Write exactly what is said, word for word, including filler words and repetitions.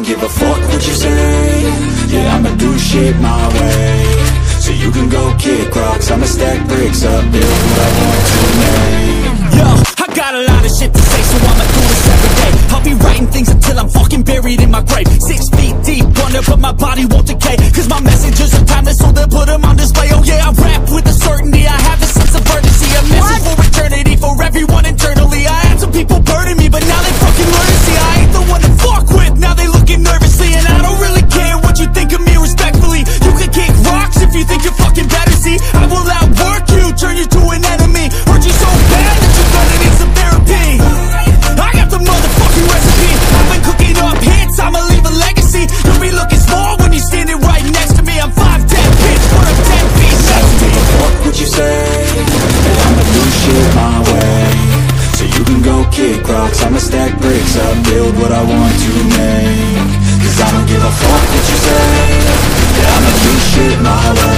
give a fuck what you say. Yeah, I'ma do shit my way. So you can go kick rocks, I'ma stack bricks up, build what I want to make. Yo, I got a lot of shit to say, so I'ma do this every day. I'll be writing things until I'm fucking buried in my grave. Six feet deep under, but my body won't decay. Cause my messages are timeless, so they'll put them on display. Oh yeah, I rap with a certainty, I have a sense of urgency. A message for eternity, for everyone internally. I had some people burning me, but now they fucking learn to see I ain't the one to fuck with, now they looking nervously. And I don't really care what you think of me respectfully. You can kick rocks if you think you're fucking better, see. I will outwork you, turn you to an enemy. Hurt you so bad that you're gonna need some therapy. I got the motherfucking recipe. I've been cooking up hits, I'ma leave a legacy. You'll be looking small when you're standing right next to me. I'm five ten, bitch, but I'm ten feet next to me. Fuck what you say, and I'ma do shit my way. So you can go kick rocks, I'ma stack bricks up, build what I want to make. Cause I don't give a fuck what you say, yeah, I'ma do shit my way.